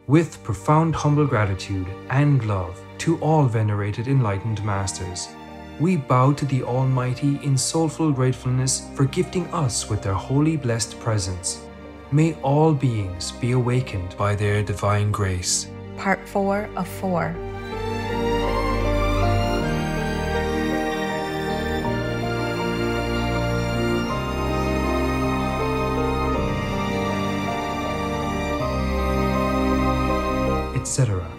With profound humble gratitude and love to all venerated enlightened masters, we bow to the Almighty in soulful gratefulness for gifting us with their holy blessed presence. May all beings be awakened by their divine grace. Part 4 of 4. Etc.